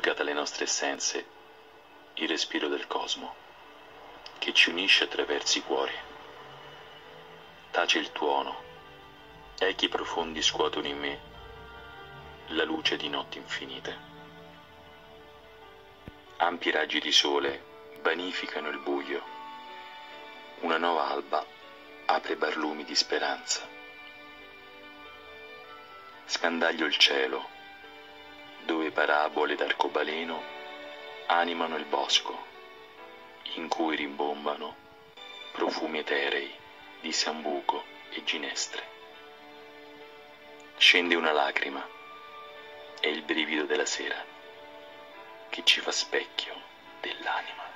divulga dalle nostre essenze il respiro del cosmo, che ci unisce attraverso i cuori. Tace il tuono, echi profondi scuotono in me la luce di notti infinite. Ampi raggi di sole vanificano il buio, una nuova alba apre barlumi di speranza. Scandaglio il cielo, dove parabole d'arcobaleno animano il bosco, in cui rimbombano profumi eterei di sambuco e ginestre. Scende una lacrima, è il brivido della sera che ci fa specchio dell'anima.